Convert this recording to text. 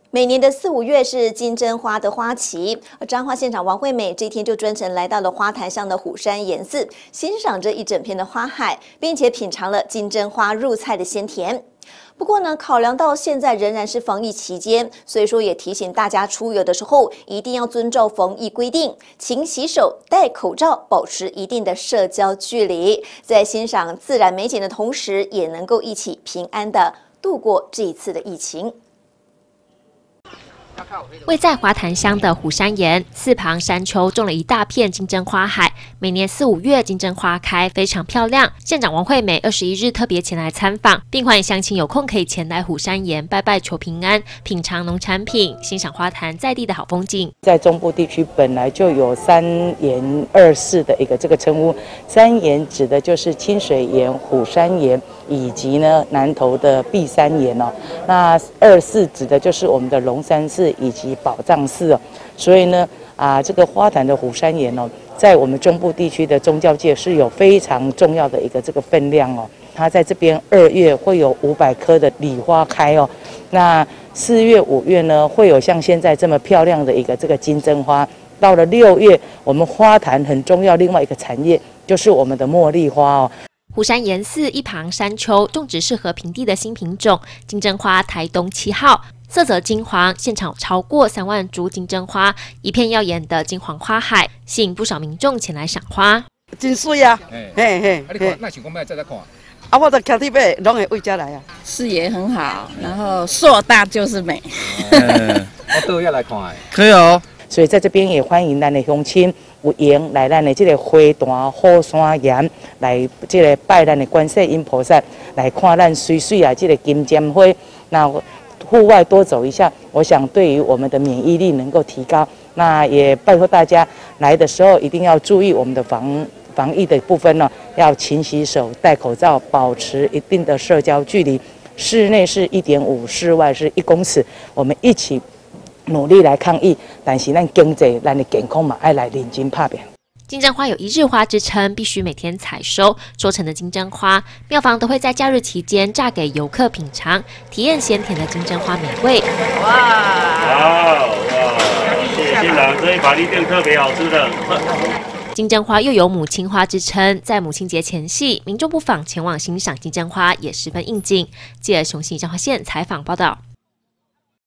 每年的4、5月是金针花的花期，而彰化县长王惠美这天就专程来到了花坛乡的虎山岩寺，欣赏着一整片的花海，并且品尝了金针花入菜的鲜甜。不过呢，考量到现在仍然是防疫期间，所以说也提醒大家出游的时候一定要遵照防疫规定，勤洗手、戴口罩，保持一定的社交距离，在欣赏自然美景的同时，也能够一起平安的度过这一次的疫情。 位在花坛乡的虎山岩寺旁山丘种了一大片金针花海，每年4、5月金针花开，非常漂亮。县长王惠美21日特别前来参访，并欢迎乡亲有空可以前来虎山岩拜拜求平安，品尝农产品，欣赏花坛在地的好风景。在中部地区本来就有3岩2寺的一个这个称呼，3岩指的就是清水岩、虎山岩以及呢南投的碧山岩哦。那2寺指的就是我们的龙山寺以及宝藏寺哦，所以呢，这个花坛的虎山岩哦，在我们中部地区的宗教界是有非常重要的一个这个分量哦。它在这边2月会有500棵的礼花开哦，那4月、5月呢会有像现在这么漂亮的一个这个金针花。到了6月，我们花坛很重要另外一个产业就是我们的茉莉花哦。虎山岩寺一旁山丘种植适合平地的新品种金针花台东7号。色泽金黄，现场超过3万株金针花，一片耀眼的金黄花海，吸引不少民众前来赏花。 真水啊！ 你看，那想讲要再来看？ 我就徛伫尾，拢会为家来啊。 视野很好，然后硕大就是美。 我都要来看。 可以哦。所以在这边也欢迎咱的乡亲有缘来咱的这个花坛虎山岩来这个拜咱的观世音菩萨，来看咱水水啊这个金针花。那户外多走一下，我想对于我们的免疫力能够提高。那也拜托大家来的时候一定要注意我们的防疫的部分呢，要勤洗手、戴口罩，保持一定的社交距离。室内是1.5，室外是1公尺。我们一起努力来抗疫，但是咱经济、咱的健康嘛，爱来认真拍拼。金针花有1日花之称，必须每天采收，收成的金针花，庙方都会在假日期间炸给游客品尝，体验鲜甜的金针花美味。 哇！谢谢县长，这一把一定特别好吃的。 金针花又有母亲花之称，在母亲节前夕，民众不妨前往欣赏金针花，也十分应景。记者熊信彰化县采访报道。